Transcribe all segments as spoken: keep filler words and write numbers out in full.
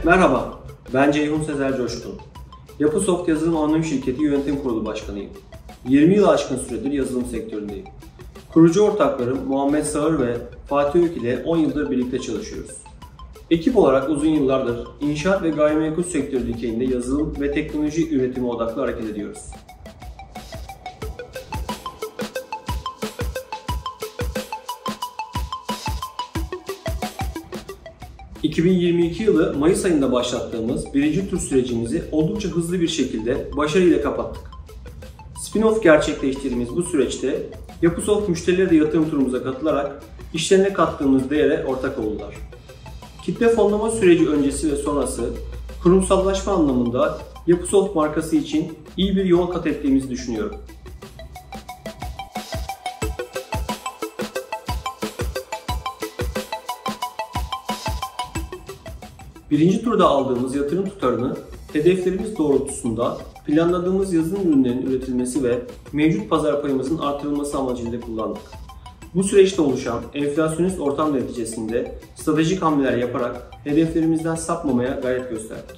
Merhaba, ben Ceyhun Sezer Coşkun. Yapısoft Yazılım Anonim Şirketi Yönetim Kurulu Başkanıyım. yirmi yıl aşkın süredir yazılım sektöründeyim. Kurucu ortaklarım Muhammed Sağır ve Fatih Ök ile on yıldır birlikte çalışıyoruz. Ekip olarak uzun yıllardır inşaat ve gayrimenkul sektörü dikeyinde yazılım ve teknoloji üretimi odaklı hareket ediyoruz. iki bin yirmi iki yılı Mayıs ayında başlattığımız birinci tur sürecimizi oldukça hızlı bir şekilde başarıyla kapattık. Spin-off gerçekleştirdiğimiz bu süreçte Yapısoft müşterileri de yatırım turumuza katılarak işlerine kattığımız değere ortak oldular. Kitle fonlama süreci öncesi ve sonrası kurumsallaşma anlamında Yapısoft markası için iyi bir yol kat ettiğimizi düşünüyorum. Birinci turda aldığımız yatırım tutarını hedeflerimiz doğrultusunda planladığımız yazılım ürünlerinin üretilmesi ve mevcut pazar payımızın artırılması amacıyla kullandık. Bu süreçte oluşan enflasyonist ortam neticesinde stratejik hamleler yaparak hedeflerimizden sapmamaya gayret gösterdik.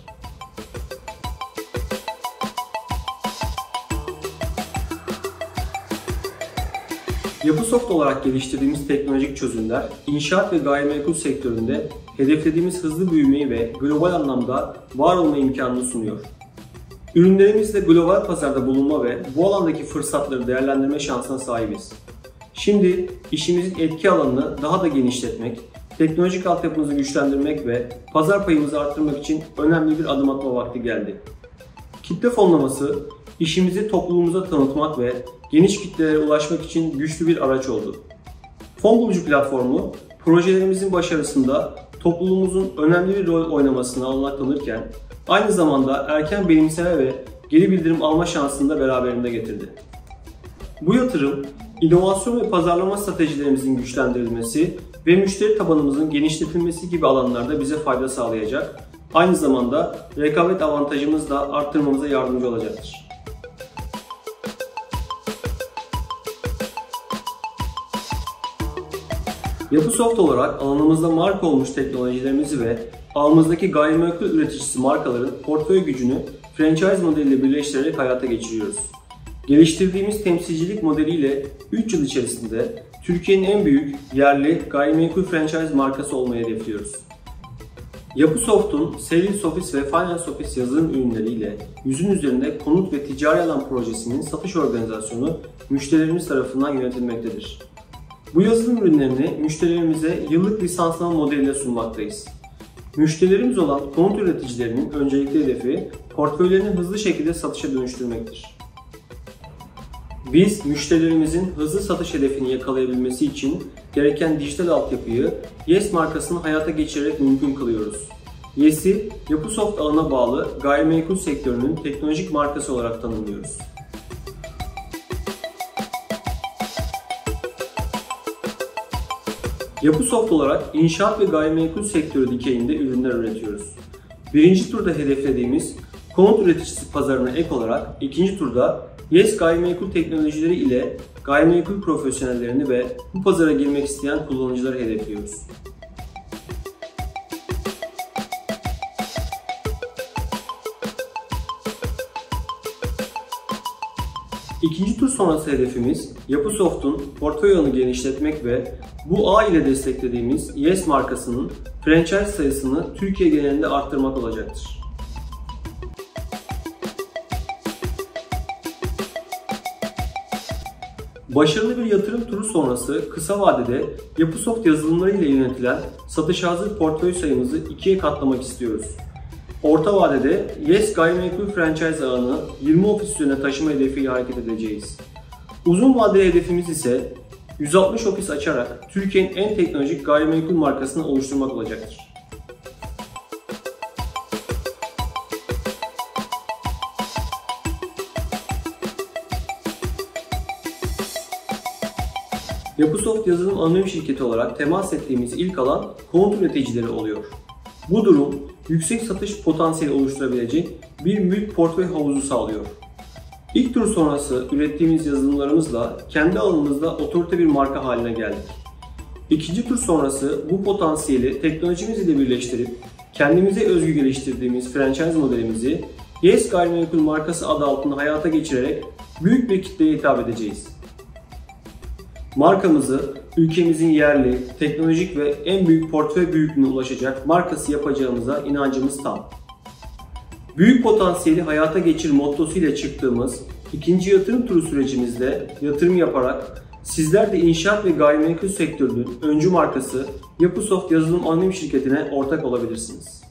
Yapısoft olarak geliştirdiğimiz teknolojik çözümler, inşaat ve gayrimenkul sektöründe hedeflediğimiz hızlı büyümeyi ve global anlamda var olma imkanını sunuyor. Ürünlerimizle global pazarda bulunma ve bu alandaki fırsatları değerlendirme şansına sahibiz. Şimdi işimizin etki alanını daha da genişletmek, teknolojik altyapımızı güçlendirmek ve pazar payımızı arttırmak için önemli bir adım atma vakti geldi. Kitle fonlaması, işimizi toplumumuza tanıtmak ve geniş kitlelere ulaşmak için güçlü bir araç oldu. Fon bulucu platformu, projelerimizin başarısında topluluğumuzun önemli bir rol oynamasına olanaklanırken, aynı zamanda erken benimseme ve geri bildirim alma şansını da beraberinde getirdi. Bu yatırım, inovasyon ve pazarlama stratejilerimizin güçlendirilmesi ve müşteri tabanımızın genişletilmesi gibi alanlarda bize fayda sağlayacak, aynı zamanda rekabet avantajımızı da arttırmamıza yardımcı olacaktır. Yapısoft olarak alanımızda marka olmuş teknolojilerimizi ve ağımızdaki gayrimenkul üreticisi markaların portföy gücünü franchise modeliyle birleştirerek hayata geçiriyoruz. Geliştirdiğimiz temsilcilik modeliyle üç yıl içerisinde Türkiye'nin en büyük yerli gayrimenkul franchise markası olmayı hedefliyoruz. Yapısoft'un Sales Office ve Finance Office yazılım ürünleriyle yüzün üzerinde konut ve ticari alan projesinin satış organizasyonu müşterilerimiz tarafından yönetilmektedir. Bu yazılım ürünlerini müşterilerimize yıllık lisanslama modeliyle sunmaktayız. Müşterilerimiz olan konut üreticilerinin öncelikli hedefi portföylerini hızlı şekilde satışa dönüştürmektir. Biz müşterilerimizin hızlı satış hedefini yakalayabilmesi için gereken dijital altyapıyı Yes markasını hayata geçirerek mümkün kılıyoruz. Yes'i Yapısoft ağına bağlı gayrimenkul sektörünün teknolojik markası olarak tanımlıyoruz. Yapısoft olarak inşaat ve gayrimenkul sektörü dikeyinde ürünler üretiyoruz. Birinci turda hedeflediğimiz konut üreticisi pazarına ek olarak ikinci turda Yes gayrimenkul teknolojileri ile gayrimenkul profesyonellerini ve bu pazara girmek isteyen kullanıcıları hedefliyoruz. İkinci tur sonrası hedefimiz Yapısoft'un portföy ağını genişletmek ve bu ağ ile desteklediğimiz Yes markasının franchise sayısını Türkiye genelinde arttırmak olacaktır. Başarılı bir yatırım turu sonrası kısa vadede Yapısoft yazılımları ile yönetilen satışa hazır portföy sayımızı ikiye katlamak istiyoruz. Orta vadede Yes gayrimenkul franchise ağını yirmi ofis üzerine taşıma hedefiyle hareket edeceğiz. Uzun vadeli hedefimiz ise yüz altmış ofis açarak Türkiye'nin en teknolojik gayrimenkul markasını oluşturmak olacaktır. Yapısoft Yazılım Anonim Şirketi olarak temas ettiğimiz ilk alan konut üreticileri oluyor. Bu durum yüksek satış potansiyeli oluşturabilecek bir mülk portföy havuzu sağlıyor. İlk tur sonrası ürettiğimiz yazılımlarımızla kendi alanımızda otorite bir marka haline geldik. İkinci tur sonrası bu potansiyeli teknolojimiz ile birleştirip kendimize özgü geliştirdiğimiz franchise modelimizi Yes Gayrimenkul markası adı altında hayata geçirerek büyük bir kitleye hitap edeceğiz. Markamızı ülkemizin yerli, teknolojik ve en büyük portföy büyüklüğüne ulaşacak markası yapacağımıza inancımız tam. Büyük potansiyeli hayata geçir mottosuyla çıktığımız ikinci yatırım turu sürecimizde yatırım yaparak sizler de inşaat ve gayrimenkul sektörünün öncü markası Yapısoft Yazılım Anonim Şirketi'ne ortak olabilirsiniz.